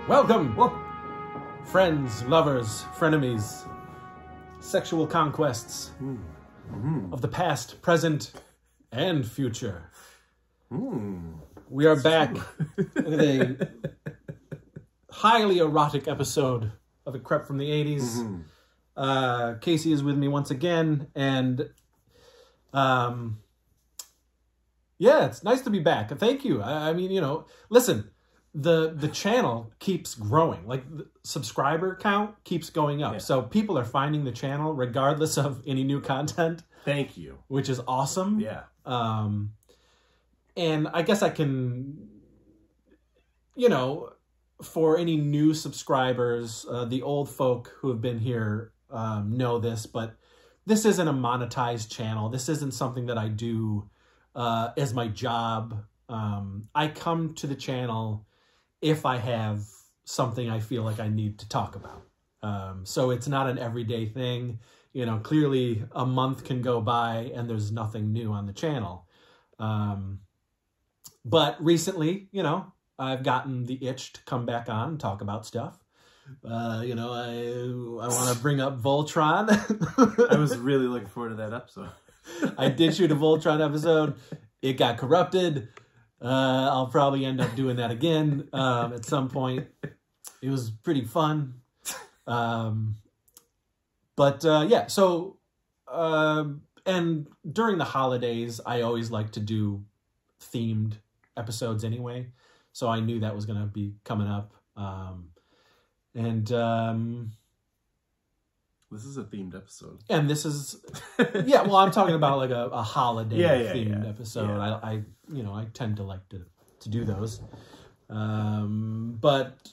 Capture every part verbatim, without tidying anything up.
Welcome, friends, lovers, frenemies, sexual conquests mm. Mm. of the past, present, and future. Mm. We are back with a highly erotic episode of A Crep from the eighties. Mm-hmm. Uh, Casey is with me once again, and um, yeah, it's nice to be back. Thank you. I, I mean, you know, listen, the the channel keeps growing. Like, the subscriber count keeps going up. Yeah. So people are finding the channel regardless of any new content. Thank you. Which is awesome. Yeah. Um, and I guess I can, you know, for any new subscribers, uh, the old folk who have been here um, know this, but this isn't a monetized channel. This isn't something that I do uh, as my job. Um, I come to the channel if I have something I feel like I need to talk about. Um, so it's not an everyday thing. You know, clearly a month can go by and there's nothing new on the channel. Um, but recently, you know, I've gotten the itch to come back on and talk about stuff. Uh, you know, I I want to bring up Voltron. I was really looking forward to that episode. I did shoot a Voltron episode. It got corrupted. Uh, I'll probably end up doing that again um, at some point. It was pretty fun. Um, but uh, yeah, so, uh, and during the holidays, I always like to do themed episodes anyway. So I knew that was going to be coming up. Um, and, um, this is a themed episode. and this is, yeah, well, I'm talking about like a, a holiday Yeah, yeah, themed yeah. episode. Yeah. I, I, you know, I tend to like to, to do those. Um, but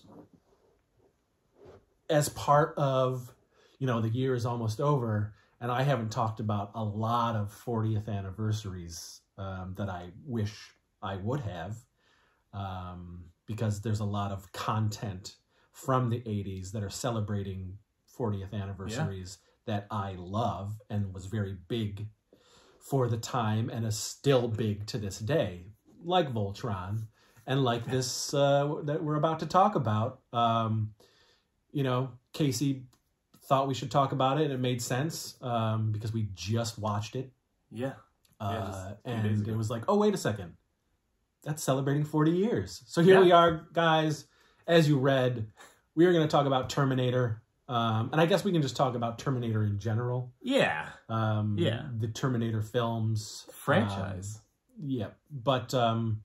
as part of, you know, the year is almost over, and I haven't talked about a lot of fortieth anniversaries um, that I wish I would have, um, because there's a lot of content from the eighties that are celebrating fortieth anniversaries yeah. that I love and was very big for the time and is still big to this day, like Voltron and like this uh, that we're about to talk about. Um, you know, Casey thought we should talk about it. And it made sense um, because we just watched it. Yeah. Uh, yeah and it was like, oh, wait a second. That's celebrating forty years. So here yeah. we are, guys. As you read, we are going to talk about Terminator. Um, and I guess we can just talk about Terminator in general. Yeah. Um, yeah. The Terminator films. Franchise. Um, yeah. But, um,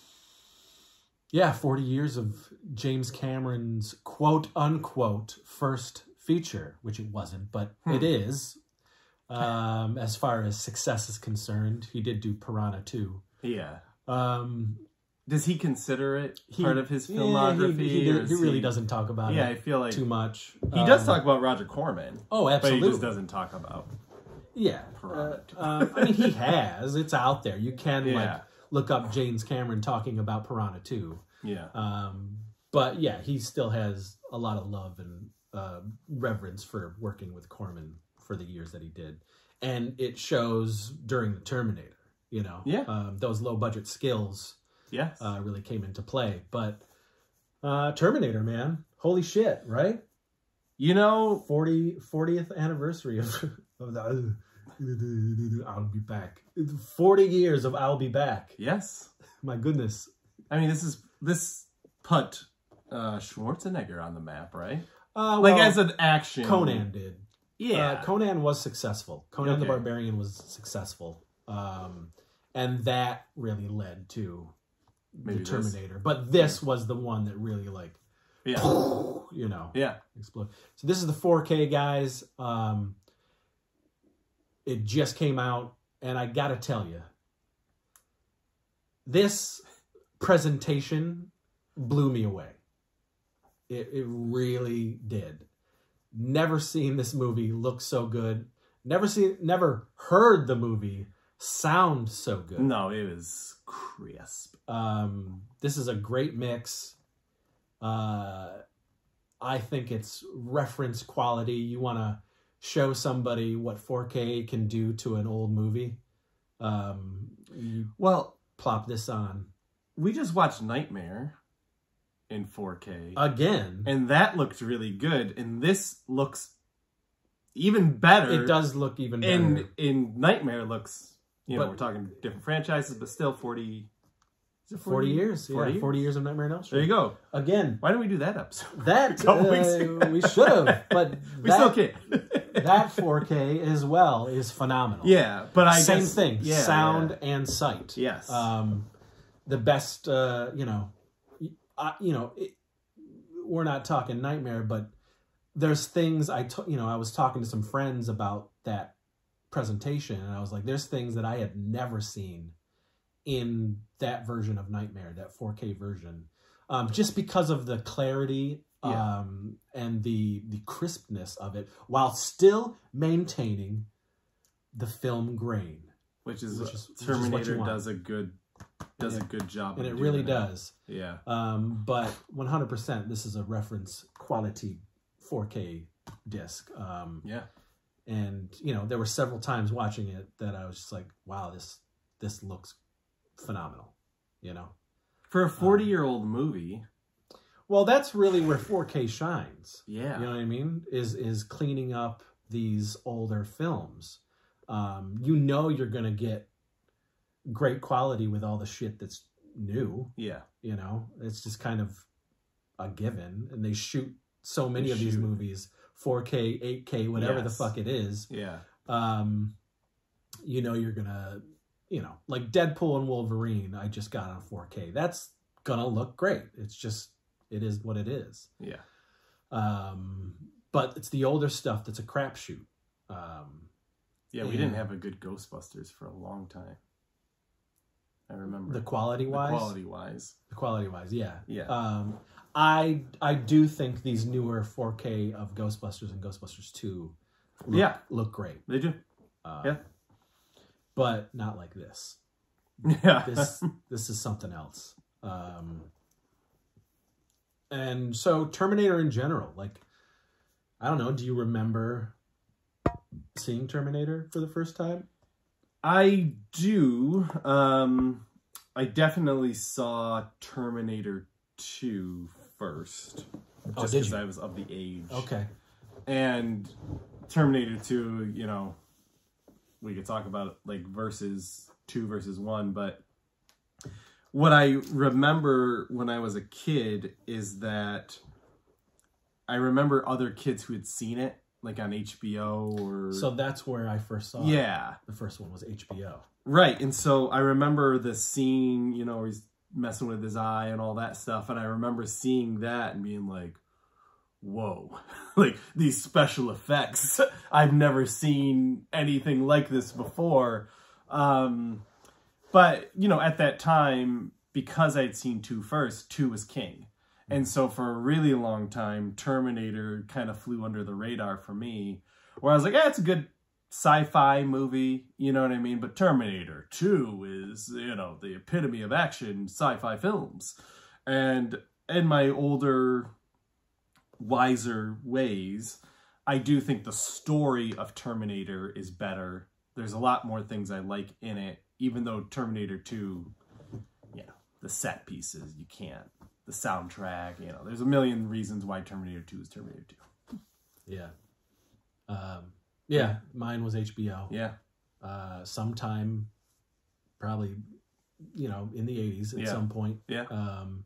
yeah, forty years of James Cameron's quote-unquote first feature, which it wasn't, but hmm. it is. Um, as far as success is concerned, he did do Piranha two. Yeah. Um, Does he consider it he, part of his filmography? Yeah, he, he, he, he really he, doesn't talk about yeah, it I feel like too much. He um, does talk about Roger Corman. Oh, absolutely. But he just doesn't talk about yeah. Uh, um, I mean, he has. It's out there. You can yeah. like look up James Cameron talking about Piranha two. Yeah. Um, but yeah, he still has a lot of love and uh, reverence for working with Corman for the years that he did. And it shows during the Terminator. You know, yeah. um, those low budget skills, yes, uh, really came into play. But uh, Terminator, man, holy shit, right? You know, forty, fortieth anniversary of, of the, I'll be back. Forty years of I'll be back. Yes, my goodness. I mean, this is this put uh, Schwarzenegger on the map, right? Uh, like well, as an action, Conan did. Yeah, uh, Conan was successful. Conan okay. the Barbarian was successful. Um, and that really led to Maybe the Terminator. This. But this was the one that really, like, yeah. you know, yeah. exploded. So this is the four K, guys. Um, it just came out, and I gotta tell you, this presentation blew me away. It, it really did. Never seen this movie look so good. Never seen, never heard the movie sound so good. No, it was crisp. Um, this is a great mix. Uh, I think it's reference quality. You want to show somebody what four K can do to an old movie. Um, you well, plop this on. We just watched Nightmare. in four K. Again. And that looked really good. And this looks even better. It does look even better. And in Nightmare looks, you know, But- we're talking different franchises, but still forty... Is it forty years. forty yeah, years? forty years of Nightmare on Elm Street. There you go. Again. Why didn't we do that episode? That, couple weeks uh, ago. we should have, but We that, still can't. that four K as well is phenomenal. Yeah, but I Same guess... thing, Yeah, sound yeah. and sight. Yes. Um, the best, uh, you know, uh, you know, it, we're not talking Nightmare, but there's things I, t- you know, I was talking to some friends about that presentation, and I was like, there's things that I had never seen in that version of Nightmare, that four K version, um, just because of the clarity Yeah. um, and the the crispness of it, while still maintaining the film grain, Which is, which is- which is what Terminator you want. does a good does And a good job, and of it doing really that. does. Yeah, Um, but one hundred percent, this is a reference quality four K disc. Um, yeah. and you know, there were several times watching it that I was just like, wow, this this looks phenomenal. You know, For a forty-year-old movie, well, that's really where four K shines. yeah, You know what I mean? Is is cleaning up these older films. Um, you know, you're gonna get great quality with all the shit that's new. yeah, You know, it's just kind of a given, and they shoot so many They of these shoot. movies four K, eight K, whatever the Yes. fuck it is. yeah, Um, you know, you're gonna, you know, like Deadpool and Wolverine. I just got on four K. That's gonna look great. It's just, it is what it is. yeah. Um, but it's the older stuff that's a crapshoot. Um, Yeah, we And- didn't have a good Ghostbusters for a long time. I remember the quality The wise, quality wise. the quality wise, yeah, Yeah. Um, I I do think these newer four K of Ghostbusters and Ghostbusters two, look, Yeah. look great. They do. Uh, Yeah. but not like this. Yeah. This this is something else. Um, and so Terminator in general, like, I don't know. Do you remember seeing Terminator for the first time? I do. Um, I definitely saw Terminator two first. Oh, Just did because you? I was of the age. Okay. And Terminator two, you know, we could talk about it like versus two versus one, but what I remember when I was a kid is that I remember other kids who had seen it, like on H B O or... So that's where I first saw it. yeah. The first one was H B O. Right, and so I remember the scene, you know, where he's messing with his eye and all that stuff, and I remember seeing that and being like, whoa, like these special effects. I've never seen anything like this before. Um, but, you know, at that time, because I'd seen two first, two was king. And so for a really long time, Terminator kind of flew under the radar for me, where I was like, yeah, it's a good sci-fi movie, you know what I mean? But Terminator two is, you know, the epitome of action sci-fi films. And in my older, wiser ways, I do think the story of Terminator is better. There's a lot more things I like in it, even though Terminator two, you know, the set pieces, you can't. The soundtrack, you know, there's a million reasons why Terminator two is Terminator two. Yeah. Um, yeah, mine was H B O. Yeah. Uh, sometime, probably, you know, in the eighties at Yeah. some point. Yeah. Um,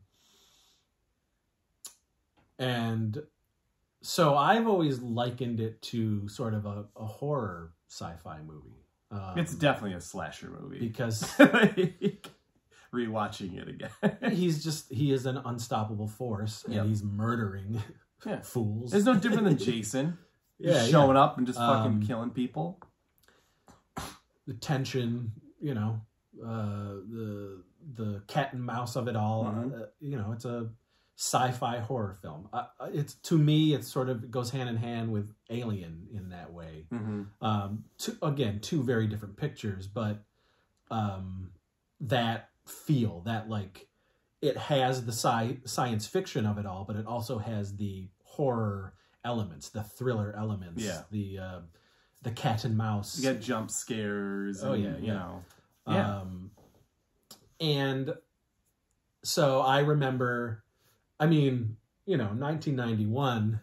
and so I've always likened it to sort of a, a horror sci-fi movie. Um, It's definitely a slasher movie. because Rewatching it again. he's just, he is an unstoppable force, and Yep. he's murdering Yeah. fools. It's no different than Jason. Yeah, Just yeah. showing up and just fucking Um, killing people. The tension, you know, uh, the the cat and mouse of it all. Mhm. Uh, you know, it's a sci-fi horror film. Uh, it's to me, it's sort of it goes hand in hand with Alien in that way. Mm-hmm. Um, two, again, two very different pictures, but um, that feel, that like it has the sci science fiction of it all, but it also has the horror elements, the thriller elements, Yeah. the uh, the cat and mouse. You get jump scares. Oh, And, yeah, you yeah. know. Yeah. Um, and so I remember I mean, you know, nineteen ninety-one,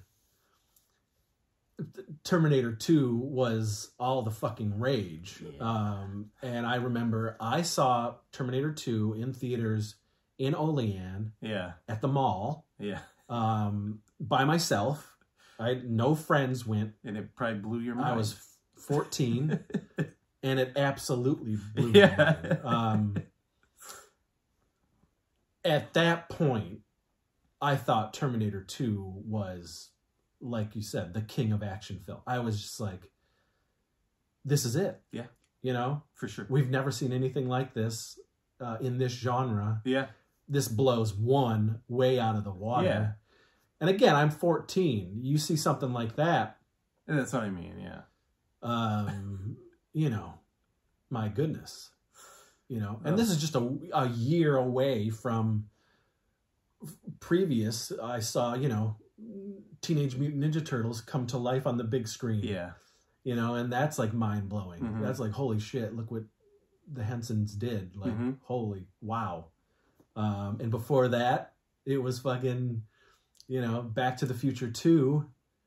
Terminator two was all the fucking rage. Yeah. Um, and I remember I saw Terminator two in theaters in Olean. Yeah. At the mall. Yeah. Um, by myself. I no friends went. And it probably blew your mind. I was fourteen. And it absolutely blew yeah. my mind. Um, at that point, I thought Terminator two was, like you said, the king of action film. I was just like, this is it. Yeah. You know? For sure. We've never seen anything like this uh, in this genre. Yeah. This blows one way out of the water. Yeah. And again, I'm fourteen. You see something like that. And that's what I mean, yeah. Um, you know, my goodness. You know, and this is just a, a year away from previous. I saw, you know, Teenage Mutant Ninja Turtles come to life on the big screen. Yeah. You know, and that's like mind blowing. Mm-hmm. That's like, holy shit, look what the Hensons did. Like, mm-hmm. holy wow. Um, and before that, it was fucking, you know, Back to the Future two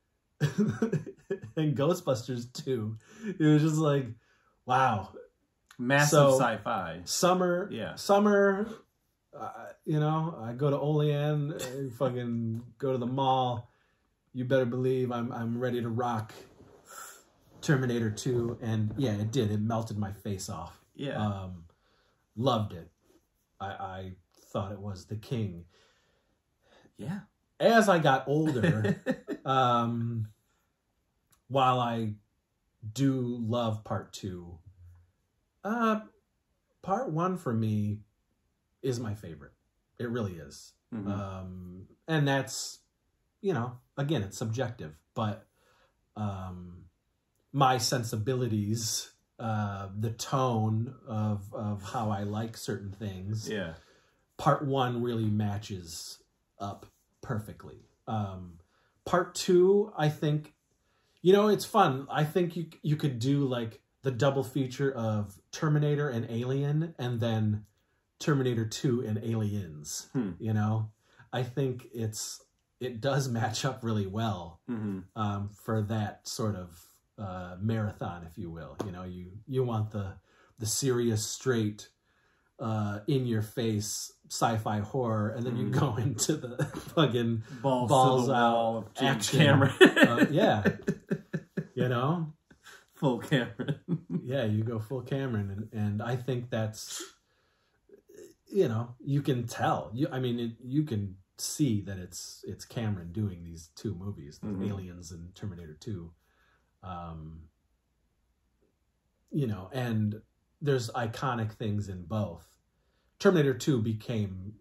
and Ghostbusters two. It was just like, wow. Massive so, sci-fi. Summer, yeah. Summer, uh, you know, I go to Olean, uh, fucking go to the mall. You better believe I'm I'm ready to rock Terminator two. And yeah, it did. It melted my face off. Yeah. Um, loved it. I, I thought it was the king. Yeah. As I got older, um, while I do love part two, uh, part one for me is my favorite. It really is. Mm-hmm. Um, and that's, you know, again, it's subjective, but um, my sensibilities, uh, the tone of, of how I like certain things, yeah. part one really matches up perfectly. Um, part two, I think, you know, it's fun. I think you you could do like the double feature of Terminator and Alien, and then Terminator two and Aliens. Hmm. You know, I think it's it does match up really well mm-hmm. um, for that sort of uh, marathon, if you will. You know, you you want the the serious, straight, uh, in your face sci-fi horror, and then you mm. go into the fucking balls, balls to the out wall of James action. Cameron. uh, yeah, you know, full Cameron. yeah, you go full Cameron, and, and I think that's, you know, you can tell. You, I mean, it, you can see that it's it's Cameron doing these two movies, mm-hmm. Aliens and Terminator two. Um, you know, and there's iconic things in both. Terminator two became,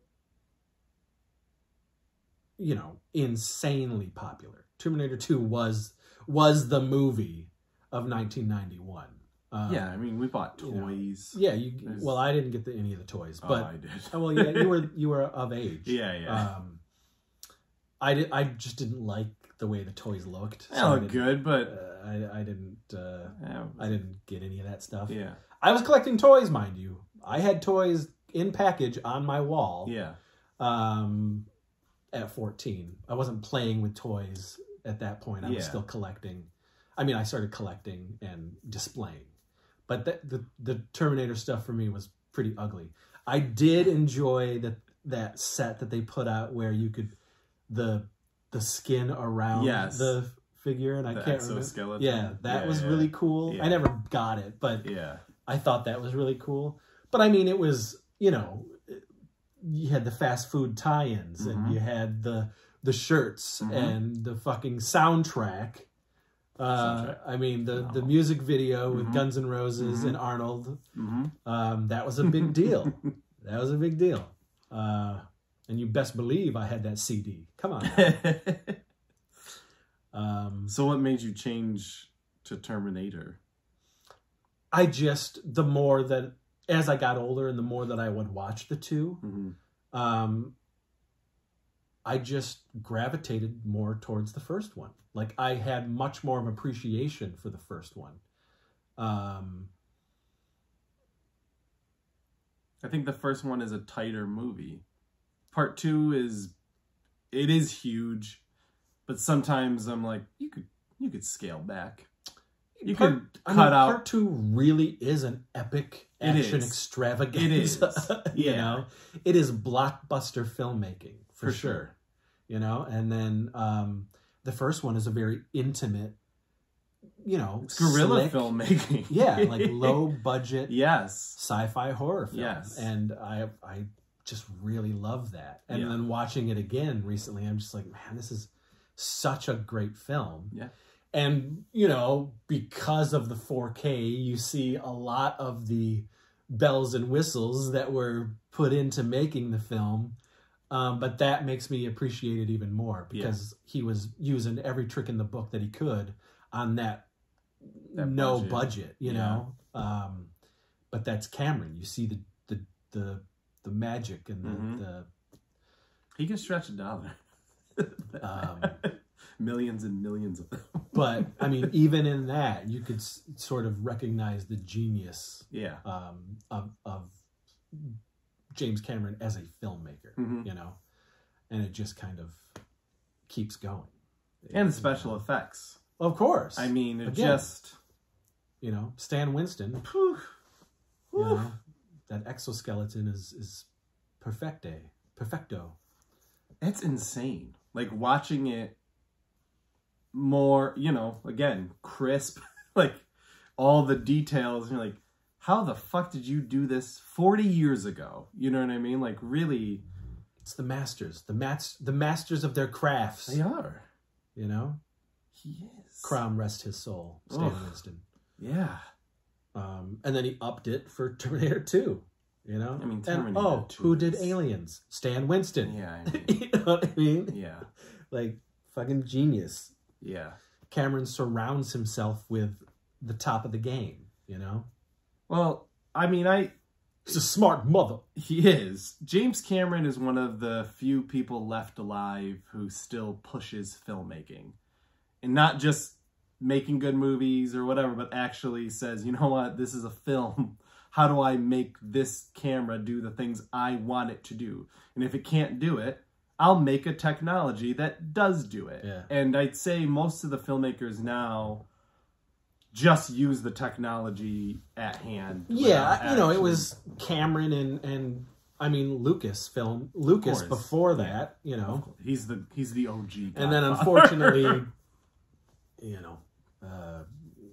you know, insanely popular. Terminator two was was the movie of nineteen ninety-one. Um, yeah, I mean, we bought toys. You know, yeah, you. There's... Well, I didn't get the, any of the toys, but oh, I did. well, yeah, you were you were of age. Yeah, yeah. Um, I did. I just didn't like the way the toys looked. They so look good, but uh, I I didn't. Uh, yeah, I didn't get any of that stuff. Yeah, I was collecting toys, mind you. I had toys in package on my wall. Yeah. Um, at fourteen, I wasn't playing with toys at that point. I yeah. was still collecting. I mean, I started collecting and displaying, but the, the the Terminator stuff for me was pretty ugly. I did enjoy that that set that they put out where you could the the skin around yes. the figure, and the I can't exoskeleton. remember. Yeah, that yeah, was yeah. really cool. Yeah. I never got it, but yeah. I thought that was really cool. But I mean, it was, you know, you had the fast food tie-ins, mm-hmm. and you had the the shirts, mm-hmm. and the fucking soundtrack. Uh, soundtrack. I mean, the, the music video with mm-hmm. Guns N' Roses mm-hmm. and Arnold. Mm-hmm. Um, that was a big deal. That was a big deal. Uh, and you best believe I had that C D. Come on. um, so what made you change to Terminator? I just, the more that, as I got older and the more that I would watch the two, mm-hmm. um, I just gravitated more towards the first one. Like, I had much more of appreciation for the first one. Um, I think the first one is a tighter movie. Part two is it is huge, but sometimes I'm like, you could you could scale back. You part, could I cut mean, out. Part two really is an epic action is. extravaganza. It is. you Yeah. know, it is blockbuster filmmaking for, For sure. sure. You know, and then um, the first one is a very intimate, you know, It's guerrilla slick, filmmaking. yeah, like low budget, Yes. sci-fi horror film. Yes. And I I just really love that. And Yeah. then watching it again recently, I'm just like, man, this is such a great film. Yeah. And, you know, because of the four K, you see a lot of the bells and whistles that were put into making the film. Um, but that makes me appreciate it even more because yeah. he was using every trick in the book that he could on that, that no budget, budget you yeah. know. Um, but that's Cameron. You see the the the, the magic and the, mm-hmm. the he can stretch a dollar. um, millions and millions of them. But I mean, even in that, you could s- sort of recognize the genius yeah. um, of of James Cameron as a filmmaker, mm-hmm. you know, and it just kind of keeps going. And the special effects. Of course. I mean, it Again, just... You know, Stan Winston, Whew. you know, that exoskeleton is, is perfecte, perfecto. It's insane. Like, watching it more, you know, again, crisp, like, all the details, and you're like, how the fuck did you do this forty years ago? You know what I mean? Like, really... It's the masters. The mats, the masters of their crafts. They are. You know? He is. Crown rest his soul, Stan Ugh. Winston. Yeah. Um, and then he upped it for Terminator two. You know? I mean, Terminator and, oh, two who is... did Aliens? Stan Winston. Yeah, I mean... You know what I mean? Yeah. Like, fucking genius. Yeah. Cameron surrounds himself with the top of the game, you know? Well, I mean, I... He's a smart mother. He is. James Cameron is one of the few people left alive who still pushes filmmaking. And not just making good movies or whatever, but actually says, you know what, this is a film. How do I make this camera do the things I want it to do? And if it can't do it, I'll make a technology that does do it. Yeah. And I'd say most of the filmmakers now just use the technology at hand. Yeah, you know, it was Cameron and, and I mean, Lucas film. Lucas before that, you know. He's the he's the O G. And then unfortunately, you know. Uh,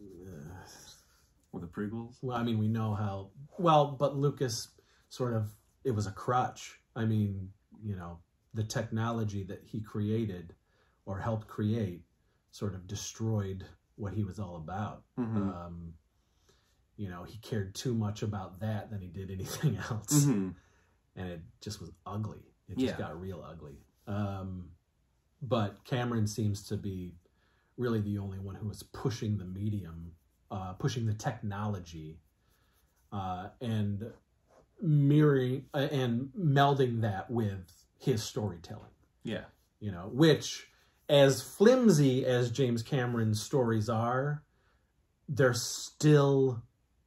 Or the prequels? Well, I mean, we know how... Well, but Lucas sort of... It was a crutch. I mean, you know, the technology that he created or helped create sort of destroyed what he was all about. Mm-hmm. Um, you know, he cared too much about that than he did anything else. Mm-hmm. And it just was ugly. It just yeah. got real ugly. Um, but Cameron seems to be really the only one who is pushing the medium, uh, pushing the technology, uh, and mirroring uh, and melding that with his storytelling. Yeah. You know, which, as flimsy as James Cameron's stories are, they're still...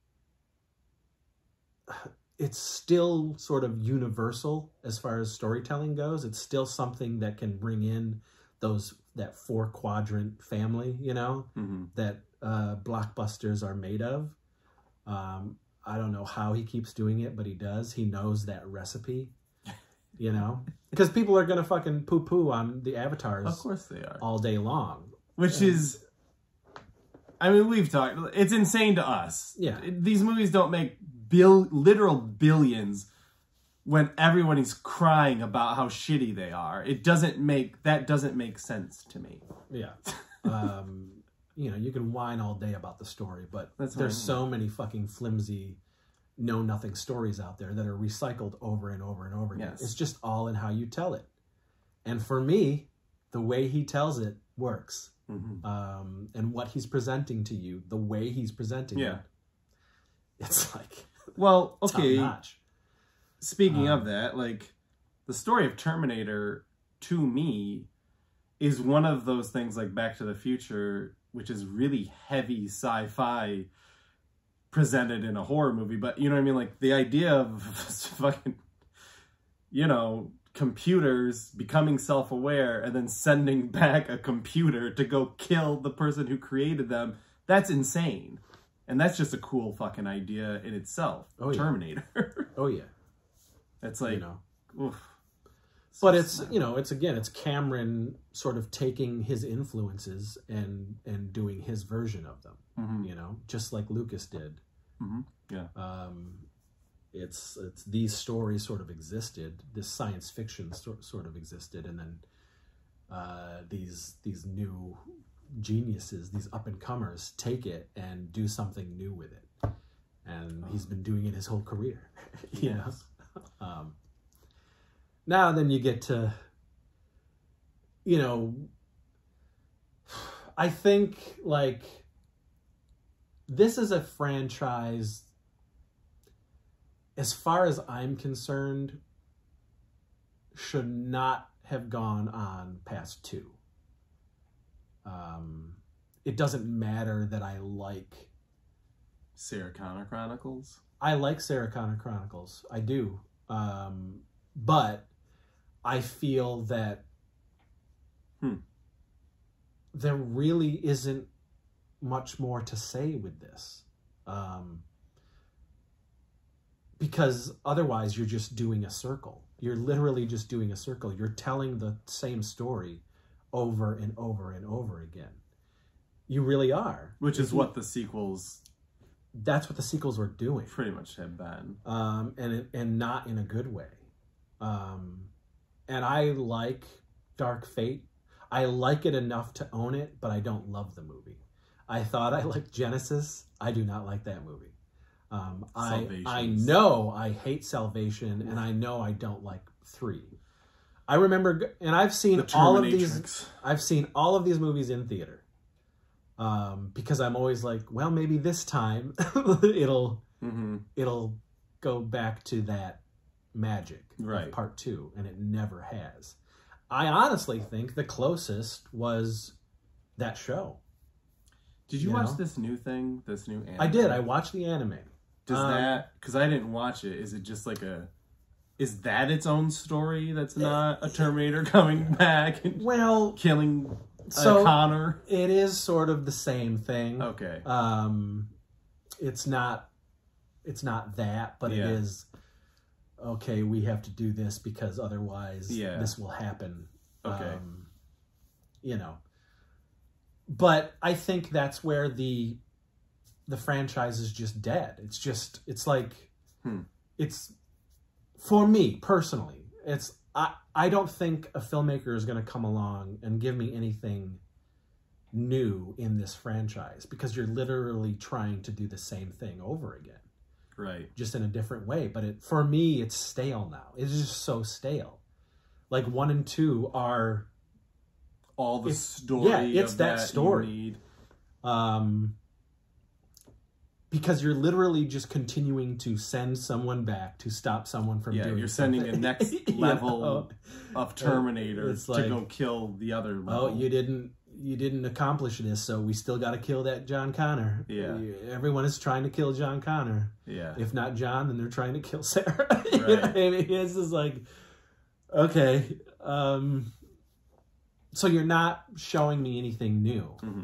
It's still sort of universal as far as storytelling goes. It's still something that can bring in those that four quadrant family, you know, mm-hmm. that uh, blockbusters are made of. Um, I don't know how he keeps doing it, but he does. He knows that recipe, you know, because people are going to fucking poo poo on the avatars. Of course they are. All day long. Which and, is, I mean, we've talked, it's insane to us. Yeah. These movies don't make bill, literal billions when everyone is crying about how shitty they are. It doesn't make, that doesn't make sense to me. Yeah. um, you know, you can whine all day about the story, but That's there's I mean. so many fucking flimsy, know-nothing stories out there that are recycled over and over and over again. Yes. It's just all in how you tell it. And for me, the way he tells it works. Mm-hmm. Um, and what he's presenting to you, the way he's presenting yeah. it, it's like... Well, okay, top-notch. Speaking um, of that, like, the story of Terminator, to me, is one of those things like Back to the Future, which is really heavy sci-fi presented in a horror movie. But, you know what I mean? Like, the idea of fucking, you know, computers becoming self-aware and then sending back a computer to go kill the person who created them. That's insane. And that's just a cool fucking idea in itself. Oh, yeah. Terminator. Oh, yeah. It's like, you know. Oof. But it's, you know, it's, again, it's Cameron sort of taking his influences and and doing his version of them, mm-hmm. you know, just like Lucas did. Mm-hmm. Yeah. Um, it's, it's these stories sort of existed, this science fiction sort, sort of existed, and then uh, these these new geniuses, these up-and-comers, take it and do something new with it. And he's been doing it his whole career, you yes. know. Um, now then you get to, you know, I think, like, this is a franchise, as far as I'm concerned, should not have gone on past two. Um, it doesn't matter that I like... Sarah Connor Chronicles? I like Sarah Connor Chronicles. I do. Um, but I feel that hmm. there really isn't much more to say with this. Um, because otherwise you're just doing a circle. You're literally just doing a circle. You're telling the same story over and over and over again. You really are. Which is what the sequels... That's what the sequels were doing. Pretty much have been. Um, and, it, and not in a good way. Um, and I like Dark Fate. I like it enough to own it, but I don't love the movie. I thought I liked Genesis. I do not like that movie. Um, I I know I hate Salvation, and I know I don't like three. I remember, and I've seen all of these. I've seen all of these movies in theater. Um, because I'm always like, well, maybe this time it'll mm-hmm. it'll go back to that magic right. of part two, and it never has. I honestly think the closest was that show. Did you, you watch know? this new thing? This new anime? I did. I watched the anime. Does um, that, because I didn't watch it, is it just like a, is that its own story that's not a Terminator coming back and well, killing so uh, Connor? It is sort of the same thing. Okay. Um, it's not, it's not that, but yeah. it is, okay, we have to do this because otherwise yeah. this will happen. Okay. Um, you know. But I think that's where the the franchise is just dead. It's just, it's like, hmm. it's, for me personally, it's, I, I don't think a filmmaker is going to come along and give me anything new in this franchise, because you're literally trying to do the same thing over again. Right. Just in a different way. But it, for me, it's stale now. It's just so stale. Like one and two are... all the story yeah, it's of that, that story. You need. Um, because you're literally just continuing to send someone back to stop someone from yeah, doing you're sending something. a next level know? of Terminator It's to like, go kill the other level. Oh, you didn't you didn't accomplish this, so we still got to kill that John Connor. Yeah. Everyone is trying to kill John Connor. Yeah. If not John, then they're trying to kill Sarah. Right. You know what I mean? It's just like, okay. Um, so you're not showing me anything new. Mm-hmm.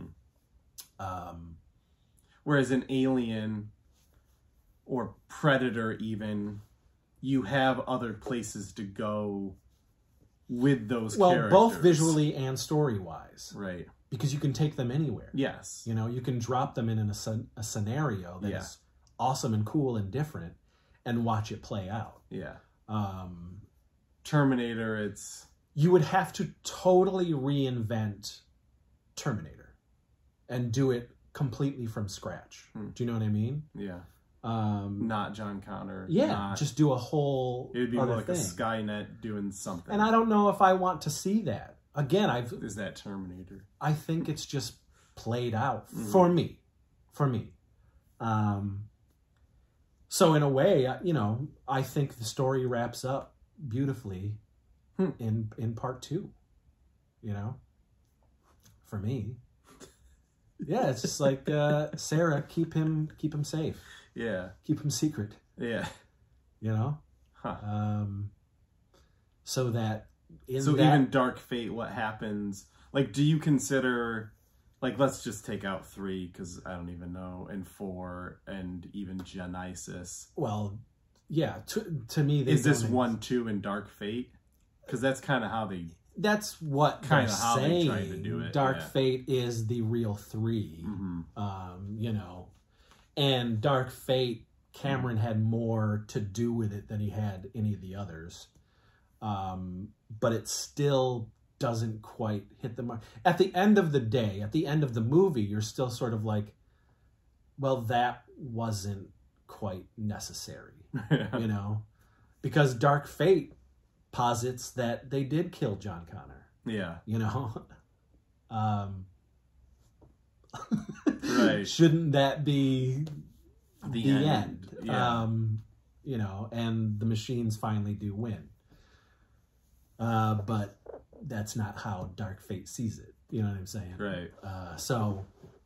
Um, Whereas an Alien or Predator even, you have other places to go with those well, characters. both visually and story-wise. Right. Because you can take them anywhere. Yes. You know, you can drop them in a, a scenario that's yeah. awesome and cool and different and watch it play out. Yeah. Um, Terminator, it's... You would have to totally reinvent Terminator and do it completely from scratch. Hmm. Do you know what I mean? Yeah. Um, not John Connor. Yeah, not, just do a whole it would be more like thing. a Skynet doing something. And I don't know if I want to see that. Again, I've... Is that Terminator? I think it's just played out mm-hmm. for me. For me. Um, so in a way, you know, I think the story wraps up beautifully hmm. in in part two. You know? For me. Yeah, it's just like, uh, Sarah, keep him keep him safe. Yeah. Keep him secret. Yeah. You know? Huh. Um, so that in so that, even Dark Fate, what happens? Like, do you consider, like, let's just take out three because I don't even know, and four, and even Genesis. Well, yeah. To to me, they is this don't one, two, and Dark Fate? Because that's kind of how they. That's what kind they're of how saying. they tried to do it. Dark yeah. Fate is the real three. Mm-hmm. Um, you know, and Dark Fate, Cameron had more to do with it than he had any of the others. Um, but it still doesn't quite hit the mark. At the end of the day, at the end of the movie, you're still sort of like, well, that wasn't quite necessary, you know, because Dark Fate posits that they did kill John Connor. Yeah. You know? um, right. Shouldn't that be the, the end? end? Yeah. Um, you know, and the machines finally do win. Uh, but that's not how Dark Fate sees it. You know what I'm saying? Right. Uh, so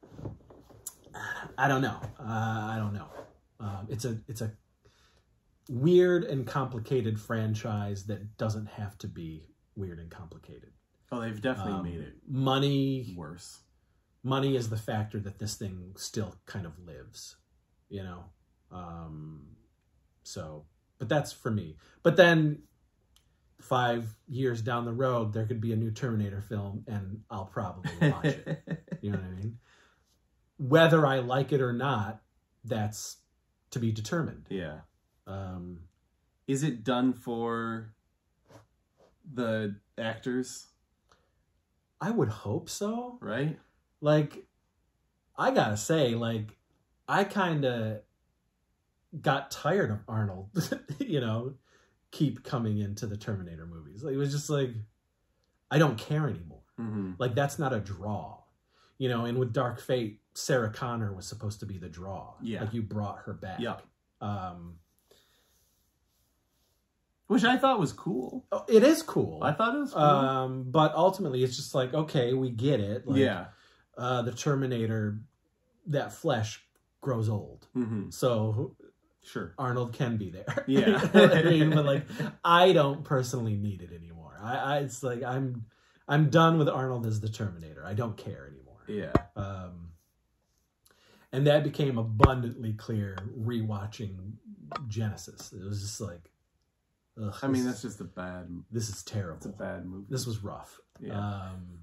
I don't know. Uh, I don't know. Um, it's a it's a weird and complicated franchise that doesn't have to be weird and complicated. Oh, they've definitely Um, made it money worse. Money is the factor that this thing still kind of lives. You know. Um, so, but that's for me. But then. Five years down the road, there could be a new Terminator film, and I'll probably watch it. You know what I mean? Whether I like it or not, that's to be determined. Yeah. Um, Is it done for the actors? I would hope so. Right? Like, I gotta say, like, I kind of got tired of Arnold, you know, keep coming into the Terminator movies. Like, it was just like, I don't care anymore. Mm-hmm. Like, that's not a draw. You know, and with Dark Fate, Sarah Connor was supposed to be the draw. Yeah. Like, you brought her back. Yeah. Um, Which I thought was cool. it is cool. I thought it was cool. Um, but ultimately, it's just like, okay, we get it. Like, yeah. Uh, the Terminator, that flesh grows old. Mm-hmm. So... Sure. Arnold can be there. Yeah. I mean, but like, I don't personally need it anymore. I, I, it's like, I'm, I'm done with Arnold as the Terminator. I don't care anymore. Yeah. Um, and that became abundantly clear rewatching Genesis. It was just like, ugh, I mean, this, that's just a bad. this is terrible. It's a bad movie. This was rough. Yeah. Um,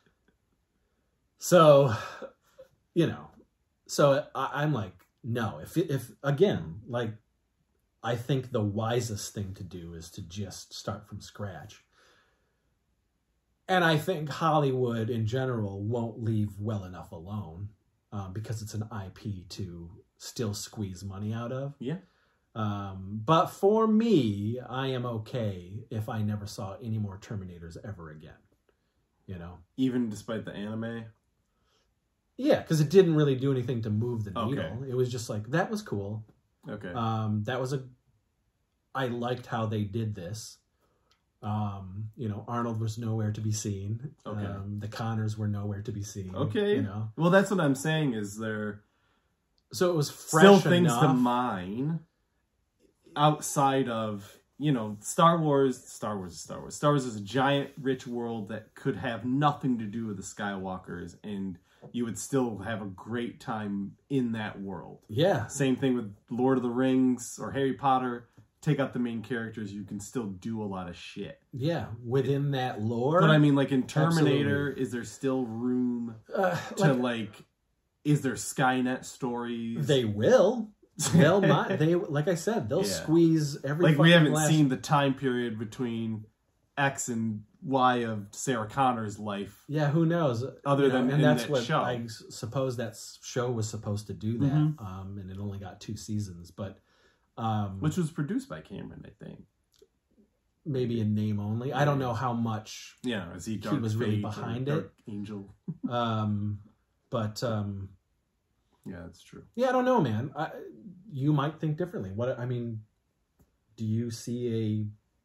so, you know, so I, I'm like, no, if, if again, like, I think the wisest thing to do is to just start from scratch. And I think Hollywood in general won't leave well enough alone um, because it's an I P to still squeeze money out of. Yeah. Um, but for me, I am okay if I never saw any more Terminators ever again. You know? Even despite the anime? Yeah, because it didn't really do anything to move the needle. Okay. It was just like, that was cool. Okay. Um, that was a... I liked how they did this. Um, you know, Arnold was nowhere to be seen. Okay. Um, the Connors were nowhere to be seen. Okay. You know? Well, that's what I'm saying, is there... So it was fresh Still things enough. to mine outside of... You know, Star Wars... Star Wars is Star Wars. Star Wars is a giant, rich world that could have nothing to do with the Skywalkers, and... you would still have a great time in that world. Yeah. Same thing with Lord of the Rings or Harry Potter. Take out the main characters, you can still do a lot of shit. Yeah, within that lore. But I mean, like in Terminator, Absolutely. is there still room uh, to like, like, is there Skynet stories? they will. They'll not. They like I said, they'll Yeah. squeeze every. Like we fucking haven't last... seen the time period between X and Y of Sarah Connor's life. Yeah, who knows? Other You know, than and in that's that what show. I s- suppose that show was supposed to do that, Mhm. um, and it only got two seasons, but um, Which was produced by Cameron, I think. maybe in name only. I don't know how much, Yeah, is he Dark He was really Fate or behind Dark it. Angel? um, but um, Yeah, that's true. yeah, I don't know, man. I, you might think differently. What I mean, do you see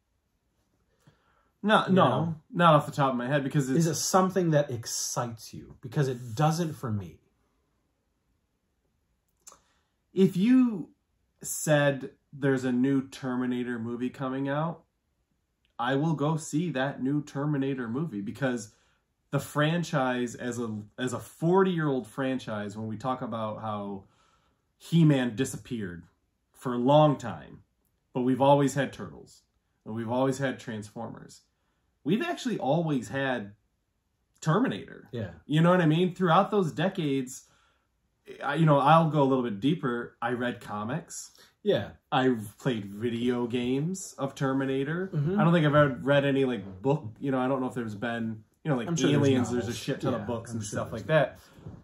No, You no, know? not off the top of my head because a? it's, Is it something that excites you? Because it doesn't for me. if you said there's a new Terminator movie coming out, I will go see that new Terminator movie, because the franchise as a as a forty-year-old franchise, when we talk about how He-Man disappeared for a long time, but we've always had Turtles, and we've always had Transformers. We've actually always had Terminator. Yeah. You know what I mean? Throughout those decades, I, you know, I'll go a little bit deeper. I read comics. Yeah. I've played video games of Terminator. Mm-hmm. I don't think I've ever read any, like, book. You know, I don't know if there's been, you know, like I'm sure Aliens, there's, there's a shit ton yeah, of books I'm and sure stuff like that.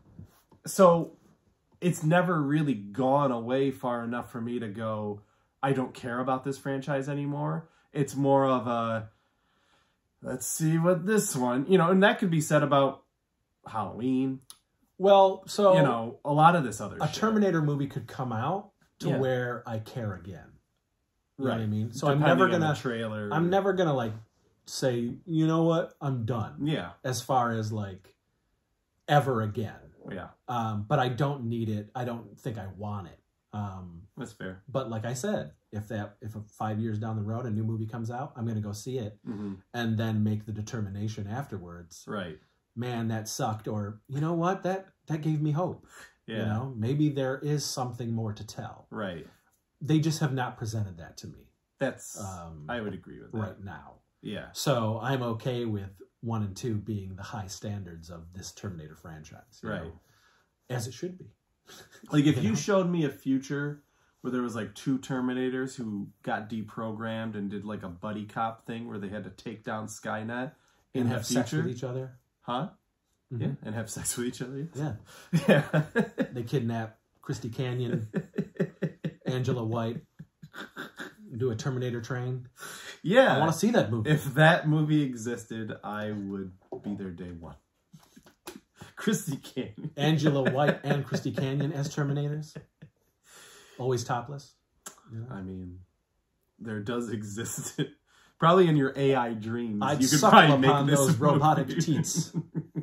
So it's never really gone away far enough for me to go, I don't care about this franchise anymore. It's more of a, let's see what this one, you know, and that could be said about Halloween. Well, so, you know, a lot of this other a shit. Terminator movie could come out to Yeah. where I care again. You Right. know what I mean? So Depending I'm never on gonna the trailer. I'm never gonna like say, you know what, I'm done. Yeah. As far as like ever again. Yeah. Um, but I don't need it. I don't think I want it. Um, That's fair. but like I said, if that if five years down the road a new movie comes out, I'm gonna go see it Mm-hmm. and then make the determination afterwards. Right. Man, that sucked, or you know what, that that gave me hope. Yeah. You know, maybe there is something more to tell. Right. They just have not presented that to me. That's, Um, I would agree with that. right now. Yeah. So I'm okay with one and two being the high standards of this Terminator franchise. you Right. know, as it should be. Like if You you know? showed me a future where there was like two Terminators who got deprogrammed and did like a buddy cop thing where they had to take down Skynet in And the have future. sex with each other. Huh? Mhm. Yeah. And have sex with each other. Yeah. Yeah. They kidnap Christy Canyon, Angela White, do a Terminator train. Yeah. I want to see that movie. If that movie existed, I would be there day one. Christy Canyon. Angela White and Christy Canyon as Terminators. Always topless. You know? I mean, there does exist. Probably in your A I dreams. I'd you could suckle probably upon make this those robotic movie. teats.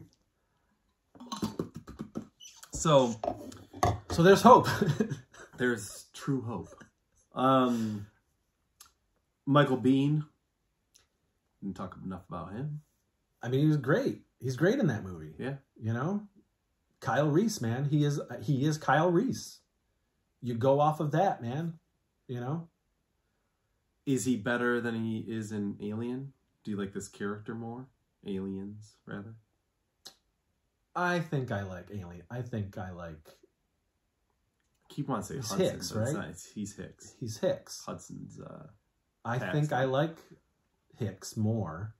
So, So there's hope. there's true hope. Um, Michael Biehn. Didn't talk enough about him. I mean, he was great. He's great in that movie. Yeah. You know? Kyle Reese, man. He is he is Kyle Reese. You go off of that, man. You know? Is he better than he is in Alien? Do you like this character more? Aliens, rather? I think I like Alien. I think I like... Keep on saying He's Hudson. Hicks, but it's right? not- He's Hicks. He's Hicks. Hudson's... Uh, I Paxton. think I like Hicks more.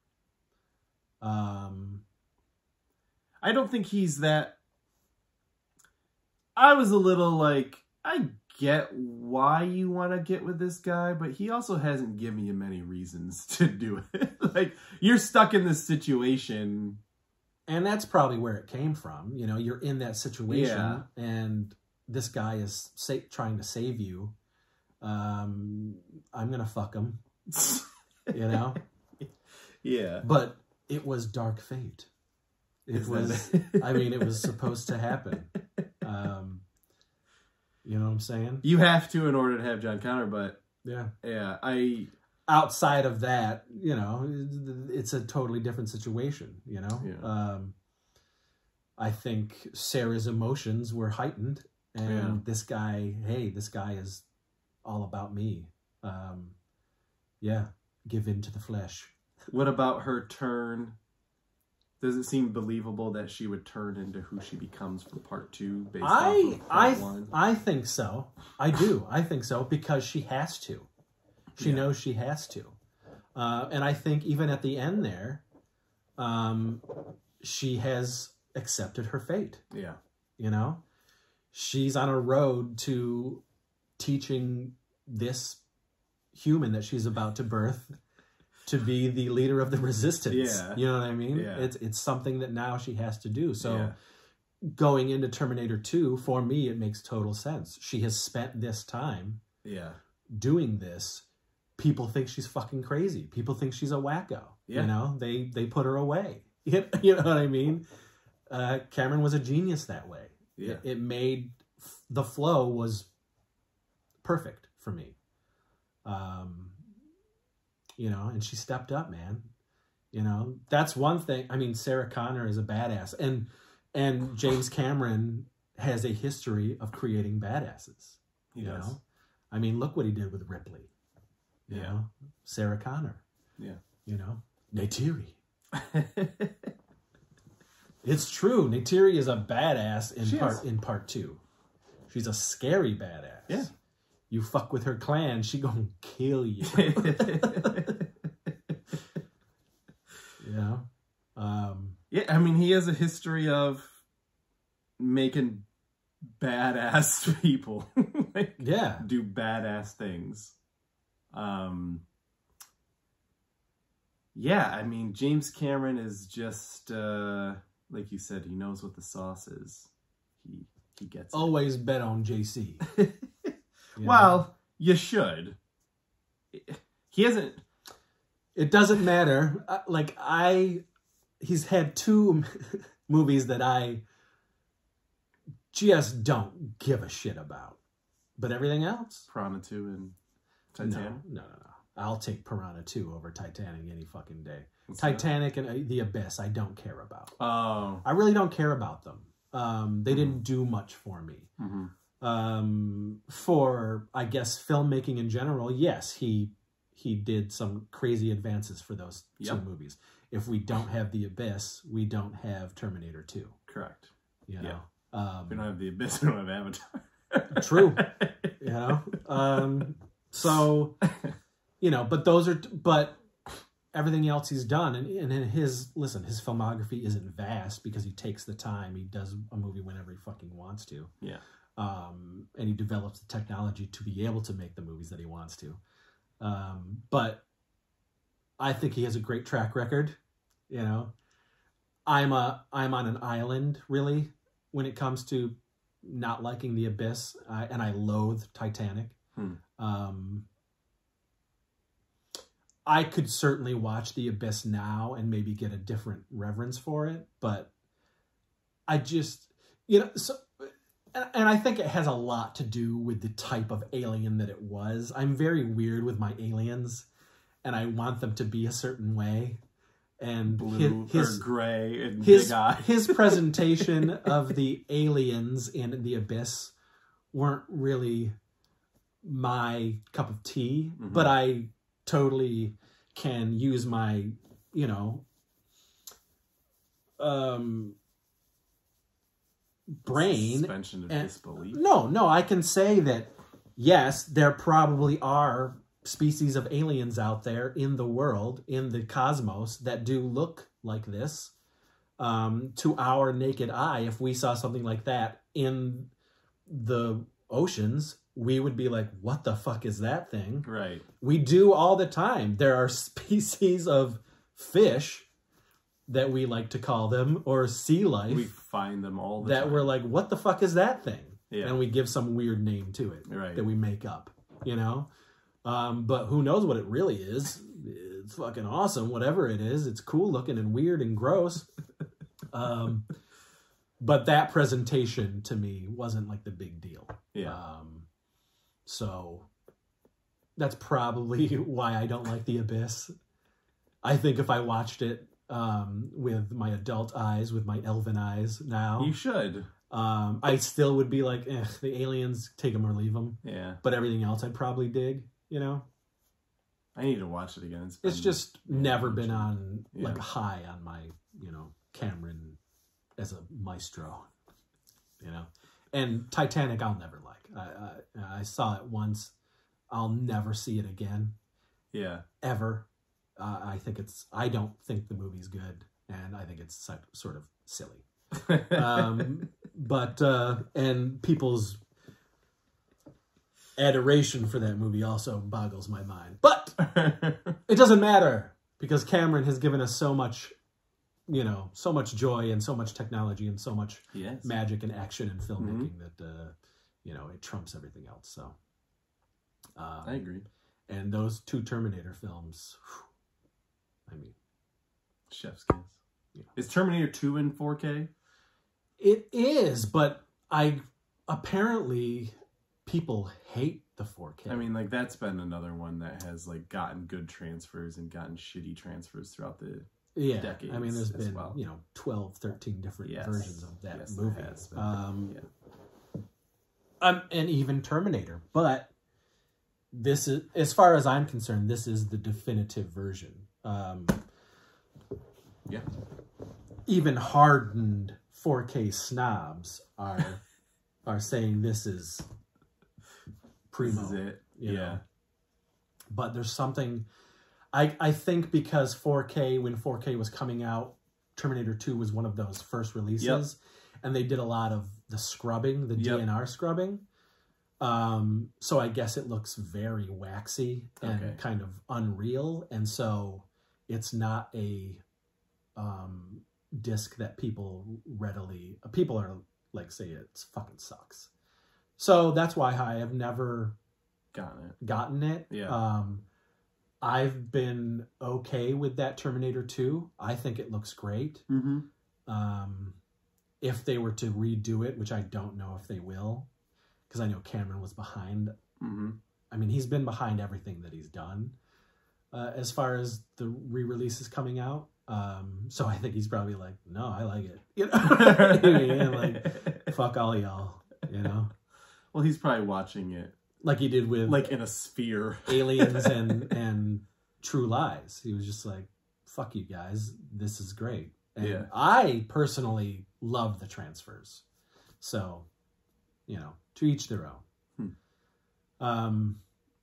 Um, I don't think he's that... I was a little like, I get why you want to get with this guy, but he also hasn't given you many reasons to do it. Like, you're stuck in this situation. and that's probably where it came from. You know, you're in that situation, Yeah. and this guy is sa- trying to save you. Um, I'm gonna fuck him. You know? Yeah. But it was dark fate. It Is was, that- I mean, it was supposed to happen. Um, you know what I'm saying? You have to in order to have John Connor, but Yeah. yeah, I... Outside of that, you know, it's a totally different situation, you know? Yeah. Um, I think Sarah's emotions were heightened, and Yeah. this guy, hey, this guy is all about me. Um, yeah, give in to the flesh. What about her turn? Does it seem believable that she would turn into who she becomes for part two based off I, of part I, one? I think so. I do. I think so because she has to. She Yeah. knows she has to. Uh, and I think even at the end there, um, she has accepted her fate. Yeah. You know, she's on a road to teaching this human that she's about to birth to be the leader of the resistance. Yeah. You know what I mean? Yeah. It's it's something that now she has to do. So Yeah. going into Terminator two, for me, it makes total sense. She has spent this time Yeah. doing this. People think she's fucking crazy. People think she's a wacko. Yeah. You know, they they put her away. You know what I mean? Uh, Cameron was a genius that way. Yeah. It, it made the flow was perfect for me. Um, you know, and she stepped up, man. You know, that's one thing. I mean, Sarah Connor is a badass, and and James Cameron has a history of creating badasses. You Yes. know, I mean, look what he did with Ripley. You Yeah. know, Sarah Connor. Yeah. You know, Neytiri. It's true. Neytiri is a badass in She part is. in part two. She's a scary badass. Yeah. You fuck with her clan, she gonna kill you. You know? Um, Yeah, I mean, he has a history of making badass people like, yeah. do badass things. Um, yeah, I mean, James Cameron is just, uh, like you said, he knows what the sauce is. He he gets it. Always bet on J C. You know? Well, you should. He hasn't... It doesn't matter. Uh, Like, I... He's had two movies that I just don't give a shit about. But everything else? Piranha two and No, Titanic? no, no, no. I'll take Piranha two over Titanic any fucking day. What's that? Titanic and uh, The Abyss, I don't care about. Oh. I really don't care about them. Um, they didn't do much for me. Mm-hmm. Um, for, I guess, filmmaking in general, yes, he he did some crazy advances for those two Yep. movies. If we don't have The Abyss, we don't have Terminator two. Correct. You know? Yeah. Um, We don't have the Abyss, we don't have Avatar. True. You know? Um, so, you know, but those are, but everything else he's done, and, and in his, listen, his filmography isn't vast because he takes the time. He does a movie whenever he fucking wants to. Yeah. Um, and he develops the technology to be able to make the movies that he wants to. Um, but I think he has a great track record. You know, I'm a, I'm on an island really when it comes to not liking The Abyss, I, and I loathe Titanic. Hmm. Um, I could certainly watch The Abyss now and maybe get a different reverence for it, but I just, you know, so, and, and I think it has a lot to do with the type of alien that it was. I'm very weird with my aliens, and I want them to be a certain way. And Blue his, or gray and his, big eye. his presentation of the aliens in The Abyss weren't really my cup of tea, Mm-hmm. but I totally can use my, you know, um, brain. Suspension of and- disbelief. No, no, I can say that, yes, there probably are species of aliens out there in the world, in the cosmos, that do look like this. Um, to our naked eye, if we saw something like that in the oceans, we would be like, what the fuck is that thing? Right. We do all the time. There are species of fish that we like to call them, or sea life, We find them all the that time. we're like, what the fuck is that thing? Yeah. And we give some weird name to it Right. that we make up, you know? Um, but who knows what it really is? It's fucking awesome. Whatever it is, it's cool looking and weird and gross. um, but that presentation to me wasn't like the big deal. Yeah. Um, so that's probably why I don't like The Abyss. I think if I watched it um, with my adult eyes, with my elven eyes now, You should. um, I still would be like, eh, the aliens, take them or leave them. Yeah. But everything else I'd probably dig, you know? I need to watch it again. It's, It's been- just yeah, never been on, Yeah. like, high on my, you know, Cameron as a maestro, you know? And Titanic, I'll never like. I, I, I saw it once. I'll never see it again, Yeah. ever. Uh, I think it's, I don't think the movie's good, and I think it's so- sort of silly. Um, but, uh, and people's adoration for that movie also boggles my mind. But it doesn't matter, because Cameron has given us so much, you know, so much joy and so much technology and so much Yes. magic and action and filmmaking that, uh, you know, it trumps everything else. So, um, I agree. and those two Terminator films, whew, I mean, Chef's kiss. Yeah. Is Terminator two in four K? it is, but I apparently people hate the four K. I mean, like, that's been another one that has, like, gotten good transfers and gotten shitty transfers throughout the yeah, decades. I mean, there's as been, well. you know, twelve, thirteen different Yes. versions of that Yes, there movie. has been. Um, Yeah. um, and even Terminator. But this is, as far as I'm concerned, this is the definitive version. Um, Yeah. even hardened four K snobs are are saying this is primo. This is it. You yeah. know? But there's something, I I think because four K, when four K was coming out, Terminator two was one of those first releases, yep. and they did a lot of the scrubbing, the yep. D N R scrubbing. Um, so I guess it looks very waxy and okay. kind of unreal, and so it's not a um, disc that people readily, people are like, say it fucking sucks. So that's why I have never gotten it. Gotten it. Yeah. Um, I've been okay with that Terminator two. I think it looks great. Mm-hmm. Um, if they were to redo it, which I don't know if they will, because I know Cameron was behind. Mm-hmm. I mean, he's been behind everything that he's done uh, as far as the re-release is coming out. Um, so I think he's probably like, no, I like it. You know, and like, fuck all y'all. You know. Well, he's probably watching it like he did with like in a sphere, Aliens and and True Lies. He was just like, fuck you guys, this is great. And yeah. I personally love the transfers. So, you know, to each their own. Hmm. Um,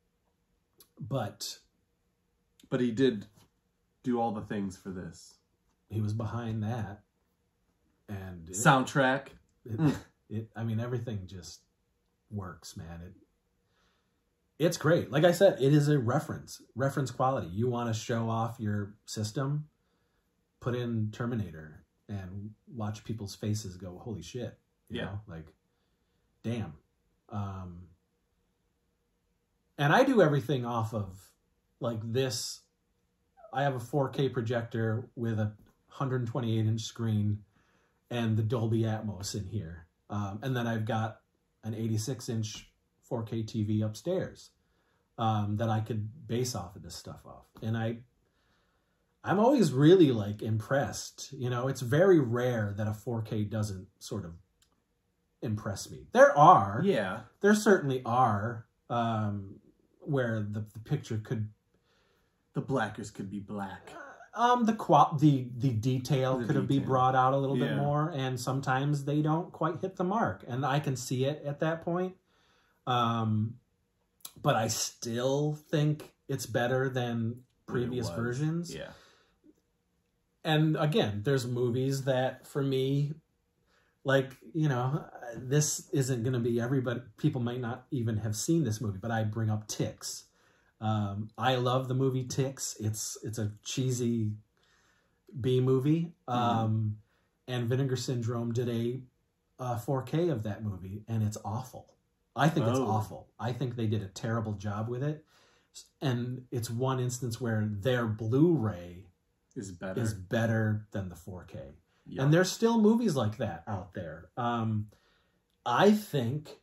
but but he did do all the things for this. He was behind that, and it, soundtrack. It, mm. it, I mean, everything just works, man. It it's great. Like I said, it is a reference, reference quality. You want to show off your system, put in Terminator and watch people's faces go, holy shit. You yeah. know, like, damn. Um, and I do everything off of like this. I have a four K projector with a one hundred twenty-eight inch screen and the Dolby Atmos in here. Um, and then I've got an eighty-six inch four K T V upstairs um, that I could base off of this stuff off. And I, I'm always really like impressed. You know, it's very rare that a four K doesn't sort of impress me. There are, yeah, there certainly are um, where the, the picture could, the blackers could be black. Um, the qual the the detail the could have detail. be brought out a little yeah. bit more, and sometimes they don't quite hit the mark, and I can see it at that point. Um, but I still think it's better than previous versions. Yeah. And again, there's movies that for me, like, you know, this isn't going to be everybody. People might not even have seen this movie, but I bring up Ticks. Um, I love the movie Ticks. It's it's a cheesy B movie. Um, mm-hmm. And Vinegar Syndrome did a, a four K of that movie, and it's awful. I think oh. it's awful. I think they did a terrible job with it. And it's one instance where their Blu Ray is better is better than the four K. Yep. And there's still movies like that out there. Um, I think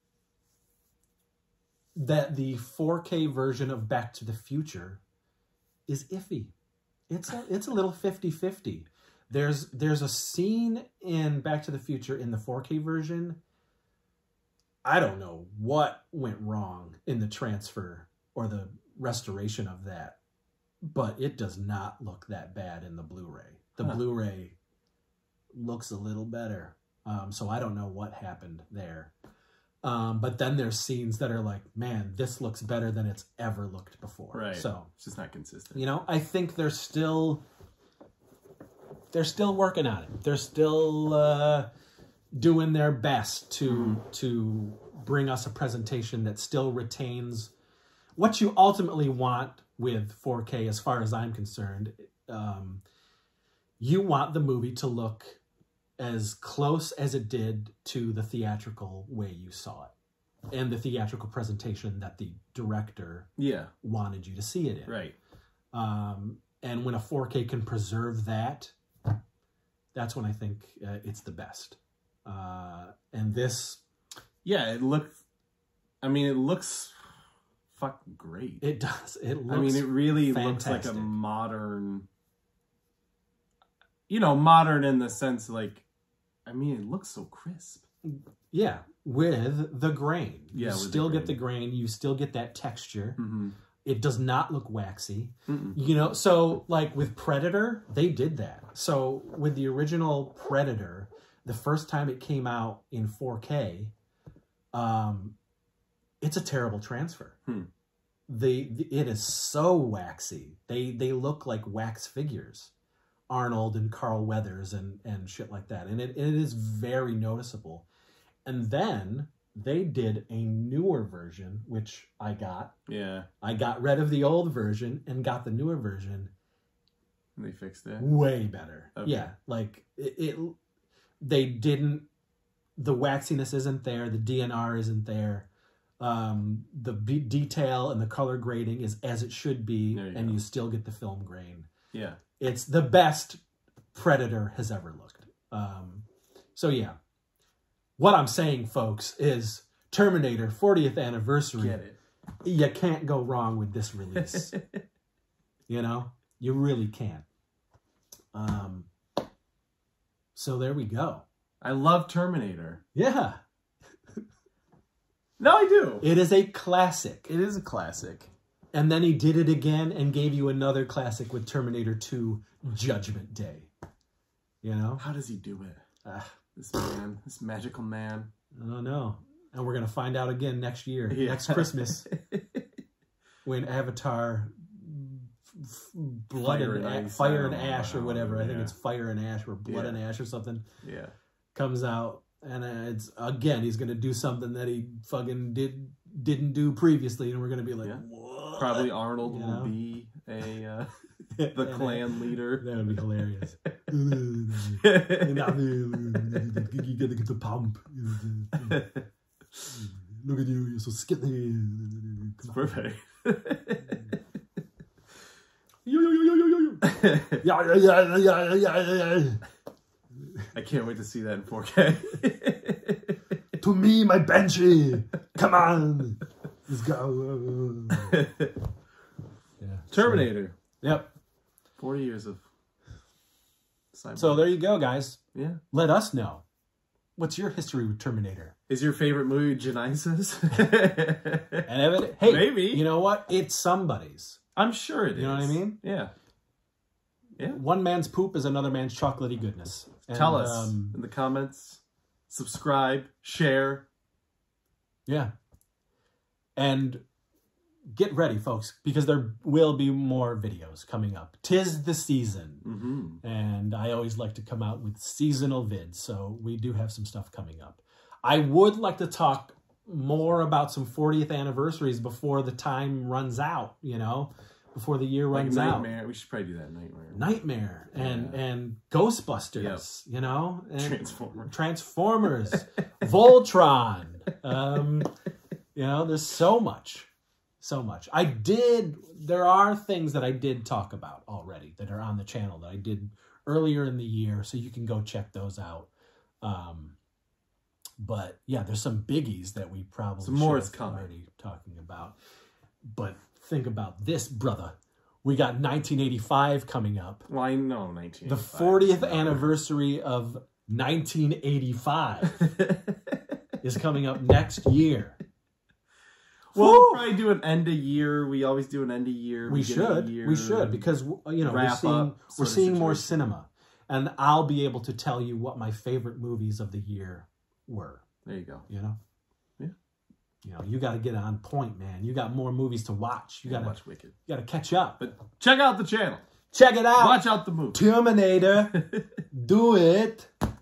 that the four K version of Back to the Future is iffy. It's a, it's a little fifty-fifty. There's there's a scene in Back to the Future in the four K version. I don't know what went wrong in the transfer or the restoration of that, but it does not look that bad in the Blu-ray. The huh. Blu-ray looks a little better. Um, so I don't know what happened there. Um, but then there's scenes that are like, man, this looks better than it's ever looked before. Right. So it's just not consistent. You know, I think they're still they're still working on it. They're still uh, doing their best to mm-hmm. to bring us a presentation that still retains what you ultimately want with four K, as far as I'm concerned. Um, you want the movie to look as close as it did to the theatrical way you saw it and the theatrical presentation that the director yeah. wanted you to see it in. Right. Um, and when a four K can preserve that, that's when I think uh, it's the best. Uh, and this... Yeah, it looked... I mean, it looks fucking great. It does. It looks I mean, it really fantastic. looks like a modern, you know, modern in the sense like, I mean, it looks so crisp. Yeah, with the grain. Yeah, you with still the get the grain. You still get that texture. Mm-hmm. It does not look waxy. Mm-mm. You know, so like with Predator, they did that. So with the original Predator, the first time it came out in four K, um, it's a terrible transfer. Hmm. They, it is so waxy. They they look like wax figures. Arnold and Carl Weathers and, and shit like that. And it, it is very noticeable. And then they did a newer version, which I got. Yeah. I got rid of the old version and got the newer version. They fixed it. Way better. Okay. Yeah. Like it, it, they didn't, the waxiness isn't there. The D N R isn't there. Um, the b- detail and the color grading is as it should be. You and go. you still get the film grain. Yeah. It's the best Predator has ever looked. Um, so yeah. What I'm saying, folks, is Terminator fortieth anniversary. Get it. You can't go wrong with this release. You know? You really can't. Um, so there we go. I love Terminator. Yeah. No, I do. It is a classic. It is a classic. And then he did it again and gave you another classic with Terminator two Judgment Day. You know? How does he do it? Uh, This man, this magical man. I don't know. And we're going to find out again next year, Yeah. next Christmas, when Avatar f- Blood Fire and, and a- Ice, Fire I and don't know Ash or how, whatever. I think yeah. it's Fire and Ash or Blood Yeah. and Ash or something Yeah. comes out. And uh, it's, again, he's going to do something that he fucking did, didn't do previously. And we're going to be like, Yeah. what? Probably Arnold You will know? be a uh, the clan leader. That would be hilarious. You gotta get the pump. Look at you, you're so skinny. Perfect. Yo, yo, yo, yo, yo, yo. Yeah, yeah, yeah, yeah, yeah, yeah. I can't wait to see that in four K. To me, my Banshee. Come on. Let's go. Yeah. Terminator. So, yep. forty years of sci-fi. So there you go, guys. Yeah. Let us know. What's your history with Terminator? Is your favorite movie Genesis? And evident, hey, Maybe. You know what? It's somebody's. I'm sure it is. You know what I mean? Yeah. Yeah. One man's poop is another man's chocolatey goodness. And, Tell us um, in the comments. Subscribe. Share. Yeah. And get ready, folks, because there will be more videos coming up. 'Tis the season. Mm-hmm. And I always like to come out with seasonal vids, so we do have some stuff coming up. I would like to talk more about some fortieth anniversaries before the time runs out, you know, before the year Like runs out. Nightmare. We should probably do that Nightmare. Nightmare and Yeah. and Ghostbusters, you know, and Transformers. Transformers, Voltron. Um, you know, there's so much, so much. I did. There are things that I did talk about already that are on the channel that I did earlier in the year, so you can go check those out. Um, but yeah, there's some biggies that we probably Some more should is have coming. already talking about. But think about this, brother. We got nineteen eighty-five coming up. Well, I know nineteen The eighty-five. fortieth anniversary of nineteen eighty-five is coming up next year. Well, Woo! we'll probably do an end of year. We always do an end of year. We beginning of should. year, We should because you know we're wrap seeing up we're sort of seeing more situation. cinema, and I'll be able to tell you what my favorite movies of the year were. There you go. You know. Yeah. You know, you got to get on point, man. You got more movies to watch. You got to watch Wicked. You got to catch up. But check out the channel. Check it out. Watch out the movie. Terminator. Do it.